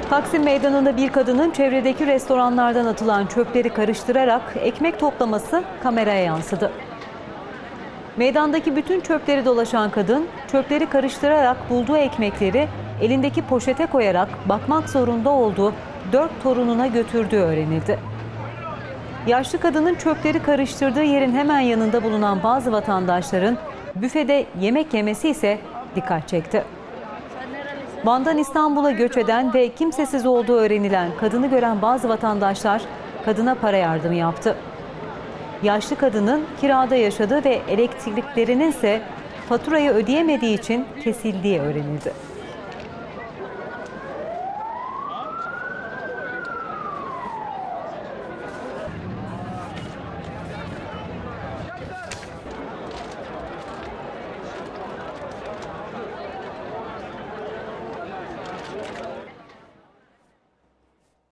Taksim Meydanı'nda bir kadının çevredeki restoranlardan atılan çöpleri karıştırarak ekmek toplaması kameraya yansıdı. Meydandaki bütün çöpleri dolaşan kadın, çöpleri karıştırarak bulduğu ekmekleri elindeki poşete koyarak bakmak zorunda olduğu 4 torununa götürdüğü öğrenildi. Yaşlı kadının çöpleri karıştırdığı yerin hemen yanında bulunan bazı vatandaşların büfede yemek yemesi ise dikkat çekti. Van'dan İstanbul'a göç eden ve kimsesiz olduğu öğrenilen kadını gören bazı vatandaşlar kadına para yardımı yaptı. Yaşlı kadının kirada yaşadığı ve elektriklerinin ise faturayı ödeyemediği için kesildiği öğrenildi.